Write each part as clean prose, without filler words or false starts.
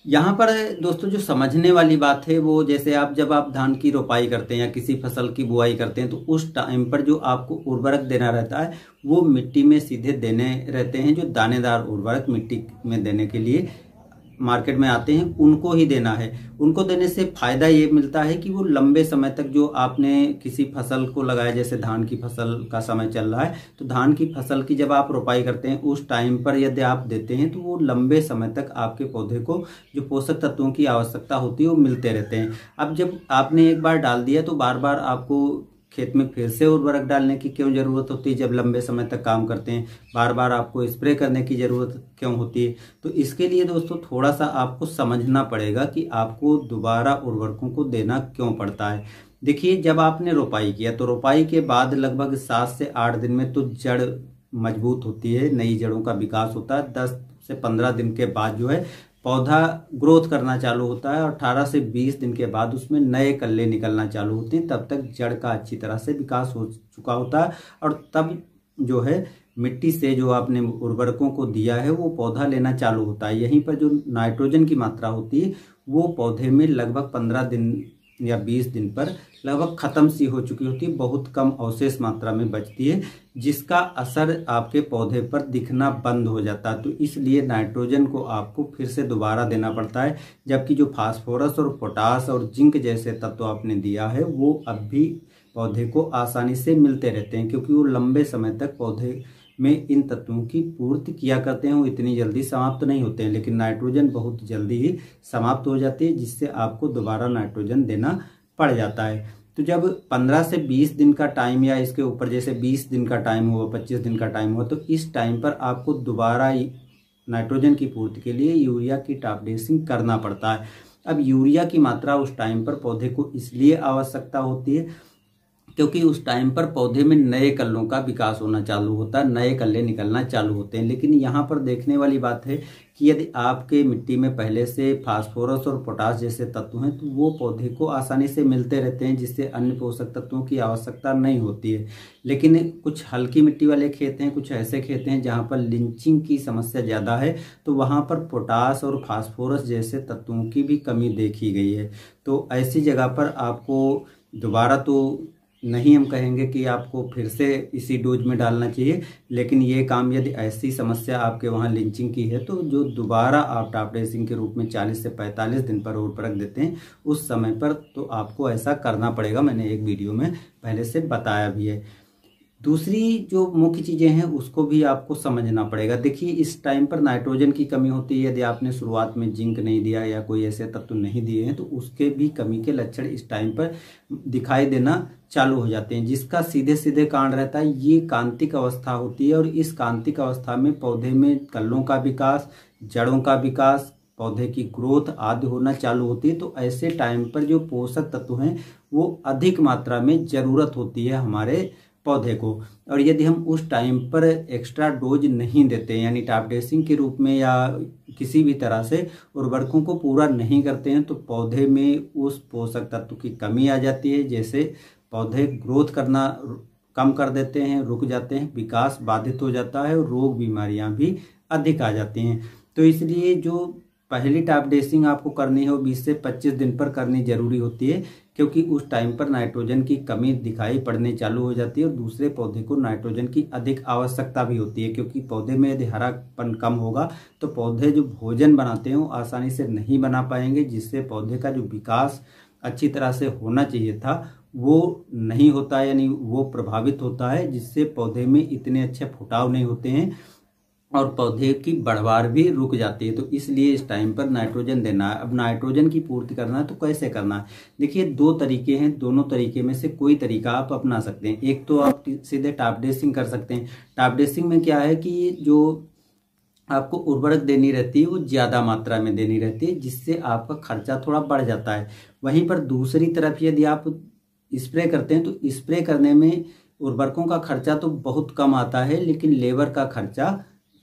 यहाँ पर दोस्तों जो समझने वाली बात है वो, जैसे जब आप धान की रोपाई करते हैं या किसी फसल की बुआई करते हैं तो उस टाइम पर जो आपको उर्वरक देना रहता है वो मिट्टी में सीधे देने रहते हैं। जो दानेदार उर्वरक मिट्टी में देने के लिए मार्केट में आते हैं उनको ही देना है। उनको देने से फायदा ये मिलता है कि वो लंबे समय तक, जो आपने किसी फसल को लगाया, जैसे धान की फसल का समय चल रहा है तो धान की फसल की जब आप रोपाई करते हैं उस टाइम पर यदि आप देते हैं तो वो लंबे समय तक आपके पौधे को जो पोषक तत्वों की आवश्यकता होती है वो मिलते रहते हैं। अब जब आपने एक बार डाल दिया तो बार बार आपको खेत में फिर से उर्वरक डालने की क्यों जरूरत होती है? जब लंबे समय तक काम करते हैं बार बार आपको स्प्रे करने की जरूरत क्यों होती है? तो इसके लिए दोस्तों थोड़ा सा आपको समझना पड़ेगा कि आपको दोबारा उर्वरकों को देना क्यों पड़ता है। देखिए, जब आपने रोपाई किया तो रोपाई के बाद लगभग 7 से 8 दिन में तो जड़ मजबूत होती है, नई जड़ों का विकास होता है। 10 से 15 दिन के बाद जो है पौधा ग्रोथ करना चालू होता है और 18 से 20 दिन के बाद उसमें नए कल्ले निकलना चालू होते हैं। तब तक जड़ का अच्छी तरह से विकास हो चुका होता है और तब जो है मिट्टी से जो आपने उर्वरकों को दिया है वो पौधा लेना चालू होता है। यहीं पर जो नाइट्रोजन की मात्रा होती है वो पौधे में लगभग 15 दिन या 20 दिन पर लगभग खत्म सी हो चुकी होती है, बहुत कम अवशेष मात्रा में बचती है, जिसका असर आपके पौधे पर दिखना बंद हो जाता है। तो इसलिए नाइट्रोजन को आपको फिर से दोबारा देना पड़ता है, जबकि जो फास्फोरस और पोटास और जिंक जैसे तत्व आपने दिया है वो अब भी पौधे को आसानी से मिलते रहते हैं, क्योंकि वो लंबे समय तक पौधे में इन तत्वों की पूर्ति किया करते हैं। वो इतनी जल्दी समाप्त नहीं होते हैं, लेकिन नाइट्रोजन बहुत जल्दी ही समाप्त हो जाती है, जिससे आपको दोबारा नाइट्रोजन देना पड़ जाता है। तो जब 15 से 20 दिन का टाइम या इसके ऊपर, जैसे 20 दिन का टाइम हुआ, 25 दिन का टाइम हुआ, तो इस टाइम पर आपको दोबारा नाइट्रोजन की पूर्ति के लिए यूरिया की टॉप ड्रेसिंग करना पड़ता है। अब यूरिया की मात्रा उस टाइम पर पौधे को इसलिए आवश्यकता होती है क्योंकि उस टाइम पर पौधे में नए कल्लों का विकास होना चालू होता है, नए कल्ले निकलना चालू होते हैं। लेकिन यहाँ पर देखने वाली बात है कि यदि आपके मिट्टी में पहले से फास्फोरस और पोटास जैसे तत्व हैं तो वो पौधे को आसानी से मिलते रहते हैं, जिससे अन्य पोषक तत्वों की आवश्यकता नहीं होती है। लेकिन कुछ हल्की मिट्टी वाले खेत हैं, कुछ ऐसे खेत हैं जहाँ पर लिंचिंग की समस्या ज़्यादा है, तो वहाँ पर पोटास और फास्फोरस जैसे तत्वों की भी कमी देखी गई है। तो ऐसी जगह पर आपको दोबारा तो नहीं हम कहेंगे कि आपको फिर से इसी डोज में डालना चाहिए, लेकिन ये काम यदि ऐसी समस्या आपके वहाँ लिंचिंग की है तो जो दोबारा आप टॉप ड्रेसिंग के रूप में 40 से 45 दिन पर उर्वरक देते हैं उस समय पर तो आपको ऐसा करना पड़ेगा। मैंने एक वीडियो में पहले से बताया भी है। दूसरी जो मुख्य चीज़ें हैं उसको भी आपको समझना पड़ेगा। देखिए, इस टाइम पर नाइट्रोजन की कमी होती है। यदि आपने शुरुआत में जिंक नहीं दिया या कोई ऐसे तत्व नहीं दिए हैं तो उसके भी कमी के लक्षण इस टाइम पर दिखाई देना चालू हो जाते हैं, जिसका सीधे सीधे कारण रहता है ये कांतिक अवस्था होती है। और इस कांतिक अवस्था में पौधे में कल्लों का विकास, जड़ों का विकास, पौधे की ग्रोथ आदि होना चालू होती है। तो ऐसे टाइम पर जो पोषक तत्व हैं वो अधिक मात्रा में जरूरत होती है हमारे पौधे को। और यदि हम उस टाइम पर एक्स्ट्रा डोज नहीं देते यानी टॉप ड्रेसिंग के रूप में या किसी भी तरह से उर्वरकों को पूरा नहीं करते हैं तो पौधे में उस पोषक तत्व की कमी आ जाती है, जैसे पौधे ग्रोथ करना कम कर देते हैं, रुक जाते हैं, विकास बाधित हो जाता है और रोग बीमारियां भी अधिक आ जाती हैं। तो इसलिए जो पहली टॉप ड्रेसिंग आपको करनी है वो 20 से 25 दिन पर करनी जरूरी होती है, क्योंकि उस टाइम पर नाइट्रोजन की कमी दिखाई पड़ने चालू हो जाती है और दूसरे पौधे को नाइट्रोजन की अधिक आवश्यकता भी होती है। क्योंकि पौधे में यदि हरापन कम होगा तो पौधे जो भोजन बनाते हैं वो आसानी से नहीं बना पाएंगे, जिससे पौधे का जो विकास अच्छी तरह से होना चाहिए था वो नहीं होता है, यानी वो प्रभावित होता है, जिससे पौधे में इतने अच्छे फुटाव नहीं होते हैं और पौधे की बढ़वार भी रुक जाती है। तो इसलिए इस टाइम पर नाइट्रोजन देना है। अब नाइट्रोजन की पूर्ति करना है तो कैसे करना है? देखिए, 2 तरीके हैं, दोनों तरीके में से कोई तरीका आप अपना सकते हैं। एक तो आप सीधे टॉप ड्रेसिंग कर सकते हैं। टॉप ड्रेसिंग में क्या है कि जो आपको उर्वरक देनी रहती है वो ज़्यादा मात्रा में देनी रहती है, जिससे आपका खर्चा थोड़ा बढ़ जाता है। वहीं पर दूसरी तरफ यदि आप स्प्रे करते हैं तो स्प्रे करने में उर्वरकों का खर्चा तो बहुत कम आता है, लेकिन लेबर का खर्चा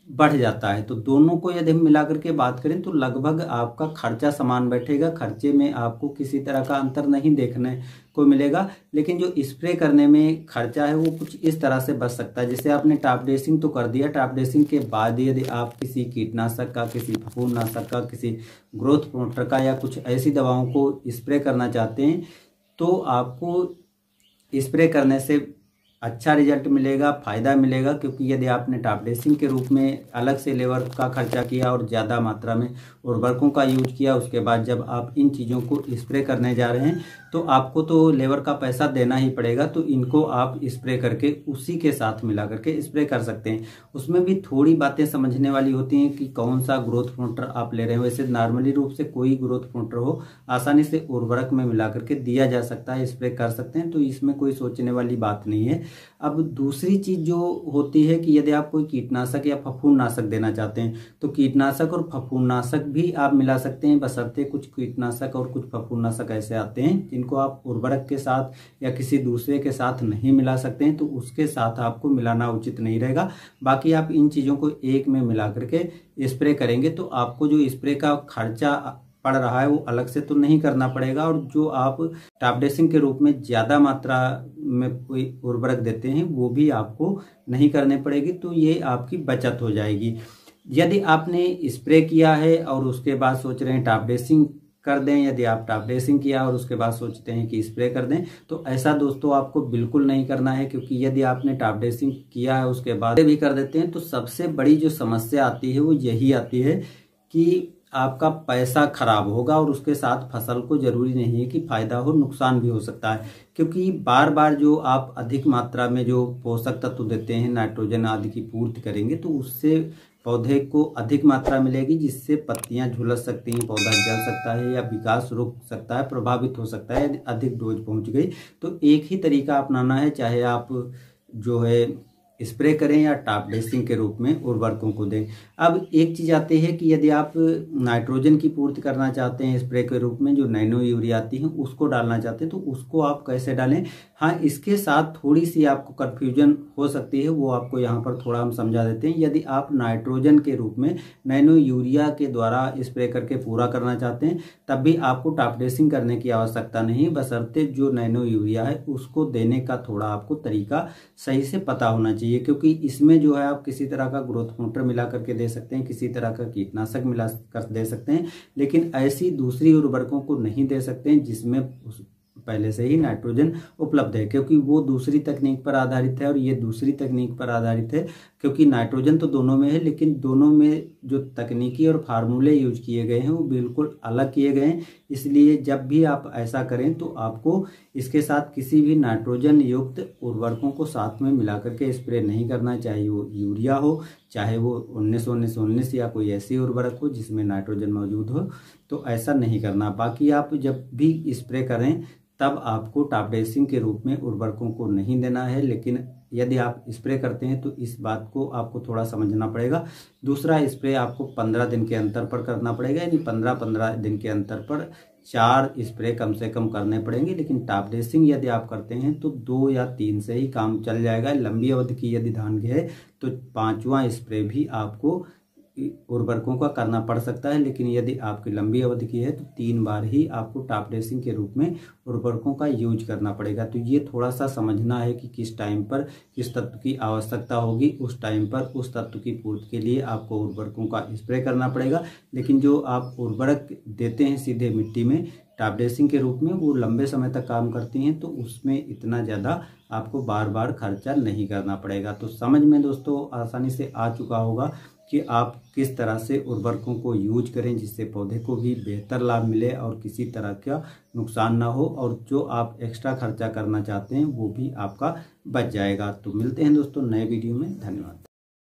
बढ़ जाता है। तो दोनों को यदि हम मिला करके बात करें तो लगभग आपका खर्चा समान बैठेगा, खर्चे में आपको किसी तरह का अंतर नहीं देखने को मिलेगा। लेकिन जो स्प्रे करने में खर्चा है वो कुछ इस तरह से बच सकता है। जैसे आपने टॉप ड्रेसिंग तो कर दिया, टॉप ड्रेसिंग के बाद यदि आप किसी कीटनाशक का, किसी फफूंदनाशक का, किसी ग्रोथ प्रमोटर का या कुछ ऐसी दवाओं को स्प्रे करना चाहते हैं तो आपको स्प्रे करने से अच्छा रिजल्ट मिलेगा, फायदा मिलेगा। क्योंकि यदि आपने टॉप ड्रेसिंग के रूप में अलग से लेबर का खर्चा किया और ज़्यादा मात्रा में उर्वरकों का यूज किया, उसके बाद जब आप इन चीज़ों को स्प्रे करने जा रहे हैं तो आपको तो लेबर का पैसा देना ही पड़ेगा। तो इनको आप स्प्रे करके उसी के साथ मिला करके स्प्रे कर सकते हैं। उसमें भी थोड़ी बातें समझने वाली होती हैं कि कौन सा ग्रोथ प्रमोटर आप ले रहे हैं। वैसे नॉर्मली रूप से कोई ग्रोथ प्रमोटर हो आसानी से उर्वरक में मिला करके दिया जा सकता है, स्प्रे कर सकते हैं। तो इसमें कोई सोचने वाली बात नहीं है। अब दूसरी चीज जो होती है कि यदि आप कोई कीटनाशक या फफूंदनाशक देना चाहते हैं तो कीटनाशक और फफूंदनाशक भी आप मिला सकते हैं, बशर्ते कुछ कीटनाशक और कुछ फफूंदनाशक ऐसे आते हैं जिनको आप उर्वरक के साथ या किसी दूसरे के साथ नहीं मिला सकते हैं, तो उसके साथ आपको मिलाना उचित नहीं रहेगा। बाकी आप इन चीजों को एक में मिला करके स्प्रे करेंगे तो आपको जो स्प्रे का खर्चा पड़ रहा है वो अलग से तो नहीं करना पड़ेगा, और जो आप टॉप ड्रेसिंग के रूप में ज्यादा मात्रा में कोई उर्वरक देते हैं वो भी आपको नहीं करने पड़ेगी। तो ये आपकी बचत हो जाएगी। यदि आपने स्प्रे किया है और उसके बाद सोच रहे हैं टॉप ड्रेसिंग कर दें, यदि आप टॉप ड्रेसिंग किया और उसके बाद सोचते हैं कि स्प्रे कर दें, तो ऐसा दोस्तों आपको बिल्कुल नहीं करना है। क्योंकि यदि आपने टॉप ड्रेसिंग किया है उसके बाद भी कर देते हैं तो सबसे बड़ी जो समस्या आती है वो यही आती है कि आपका पैसा खराब होगा और उसके साथ फसल को जरूरी नहीं है कि फायदा हो, नुकसान भी हो सकता है। क्योंकि बार बार जो आप अधिक मात्रा में जो पोषक तत्व देते हैं, नाइट्रोजन आदि की पूर्ति करेंगे तो उससे पौधे को अधिक मात्रा मिलेगी, जिससे पत्तियां झुलस सकती हैं, पौधा जल सकता है या विकास रुक सकता है, प्रभावित हो सकता है यदि अधिक डोज पहुंच गई। तो एक ही तरीका अपनाना है, चाहे आप जो है स्प्रे करें या टॉप ड्रेसिंग के रूप में उर्वरकों को दें। अब एक चीज आती है कि यदि आप नाइट्रोजन की पूर्ति करना चाहते हैं स्प्रे के रूप में, जो नैनो यूरिया आती है उसको डालना चाहते हैं तो उसको आप कैसे डालें। हाँ, इसके साथ थोड़ी सी आपको कन्फ्यूजन हो सकती है, वो आपको यहाँ पर थोड़ा हम समझा देते हैं। यदि आप नाइट्रोजन के रूप में नैनो यूरिया के द्वारा स्प्रे करके पूरा करना चाहते हैं तब भी आपको टॉप ड्रेसिंग करने की आवश्यकता नहीं, बशर्ते जो नैनो यूरिया है उसको देने का थोड़ा आपको तरीका सही से पता होना चाहिए। क्योंकि इसमें जो है आप किसी तरह का ग्रोथ प्रमोटर मिला करके दे सकते हैं, किसी तरह का कीटनाशक मिला कर दे सकते हैं, लेकिन ऐसी दूसरी उर्वरकों को नहीं दे सकते हैं जिसमें पहले से ही नाइट्रोजन उपलब्ध है। क्योंकि वो दूसरी तकनीक पर आधारित है और ये दूसरी तकनीक पर आधारित है। क्योंकि नाइट्रोजन तो दोनों में है, लेकिन दोनों में जो तकनीकी और फार्मूले यूज किए गए हैं वो बिल्कुल अलग किए गए हैं। इसलिए जब भी आप ऐसा करें तो आपको इसके साथ किसी भी नाइट्रोजन युक्त उर्वरकों को साथ में मिला करके स्प्रे नहीं करना, चाहे वो यूरिया हो, चाहे वो 19-19-19 या कोई ऐसी उर्वरक हो जिसमें नाइट्रोजन मौजूद हो, तो ऐसा नहीं करना। बाकी आप जब भी स्प्रे करें तब आपको टॉप ड्रेसिंग के रूप में उर्वरकों को नहीं देना है। लेकिन यदि आप स्प्रे करते हैं तो इस बात को आपको थोड़ा समझना पड़ेगा। दूसरा स्प्रे आपको 15 दिन के अंतर पर करना पड़ेगा, यानी 15-15 दिन के अंतर पर 4 स्प्रे कम से कम करने पड़ेंगे। लेकिन टॉप ड्रेसिंग यदि आप करते हैं तो 2 या 3 से ही काम चल जाएगा। लंबी अवधि की यदि धान की है तो 5वां स्प्रे भी आपको उर्वरकों का करना पड़ सकता है। लेकिन यदि आपकी लंबी अवधि की है तो 3 बार ही आपको टॉप ड्रेसिंग के रूप में उर्वरकों का यूज करना पड़ेगा। तो ये थोड़ा सा समझना है कि किस टाइम पर किस तत्व की आवश्यकता होगी, उस टाइम पर उस तत्व की पूर्ति के लिए आपको उर्वरकों का स्प्रे करना पड़ेगा। लेकिन जो आप उर्वरक देते हैं सीधे मिट्टी में टॉप ड्रेसिंग के रूप में, वो लंबे समय तक काम करती हैं, तो उसमें इतना ज़्यादा आपको बार बार खर्चा नहीं करना पड़ेगा। तो समझ में दोस्तों आसानी से आ चुका होगा कि आप किस तरह से उर्वरकों को यूज करें जिससे पौधे को भी बेहतर लाभ मिले और किसी तरह का नुकसान ना हो, और जो आप एक्स्ट्रा खर्चा करना चाहते हैं वो भी आपका बच जाएगा। तो मिलते हैं दोस्तों नए वीडियो में। धन्यवाद।